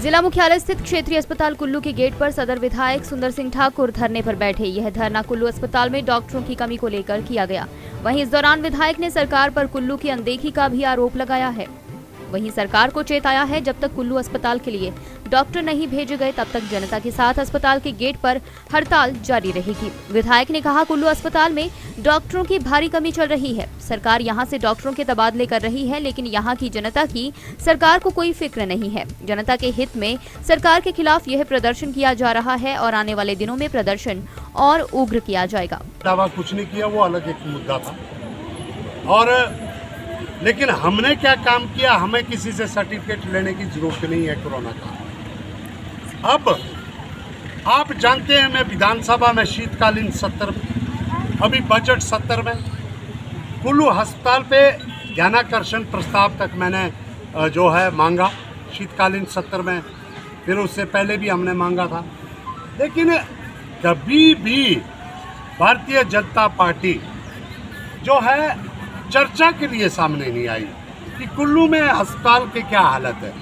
जिला मुख्यालय स्थित क्षेत्रीय अस्पताल कुल्लू के गेट पर सदर विधायक सुंदर सिंह ठाकुर धरने पर बैठे। यह धरना कुल्लू अस्पताल में डॉक्टरों की कमी को लेकर किया गया। वहीं इस दौरान विधायक ने सरकार पर कुल्लू की अनदेखी का भी आरोप लगाया है। वहीं सरकार को चेताया है, जब तक कुल्लू अस्पताल के लिए डॉक्टर नहीं भेजे गए तब तक जनता के साथ अस्पताल के गेट पर हड़ताल जारी रहेगी। विधायक ने कहा, कुल्लू अस्पताल में डॉक्टरों की भारी कमी चल रही है। सरकार यहां से डॉक्टरों के तबादले कर रही है, लेकिन यहां की जनता की सरकार को कोई फिक्र नहीं है। जनता के हित में सरकार के खिलाफ यह प्रदर्शन किया जा रहा है और आने वाले दिनों में प्रदर्शन और उग्र किया जाएगा। दावा कुछ नहीं किया, वो अलग एक मुद्दा था। और लेकिन हमने क्या काम किया, हमें किसी से सर्टिफिकेट लेने की जरूरत नहीं है कोरोना का। अब आप जानते हैं, मैं विधानसभा में शीतकालीन सत्र, अभी बजट सत्र में कुल्लू अस्पताल पे ध्यानाकर्षण प्रस्ताव तक मैंने जो है मांगा शीतकालीन सत्र में, फिर उससे पहले भी हमने मांगा था। लेकिन कभी भी भारतीय जनता पार्टी जो है चर्चा के लिए सामने नहीं आई कि कुल्लू में अस्पताल की क्या हालत है।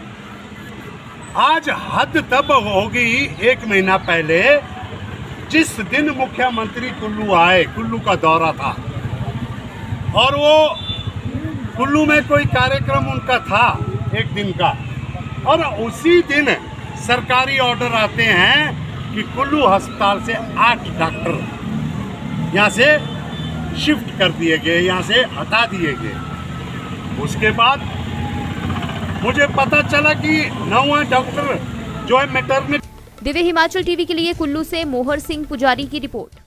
आज हद तब होगी, 1 महीना पहले जिस दिन मुख्यमंत्री कुल्लू आए, कुल्लू का दौरा था और वो कुल्लू में कोई कार्यक्रम उनका था 1 दिन का, और उसी दिन सरकारी ऑर्डर आते हैं कि कुल्लू अस्पताल से 8 डॉक्टर यहाँ से शिफ्ट कर दिए गए, यहाँ से हटा दिए गए। उसके बाद मुझे पता चला कि 9वां डॉक्टर जो है मैटरनिटी। दिव्य हिमाचल टीवी के लिए कुल्लू से मोहर सिंह पुजारी की रिपोर्ट।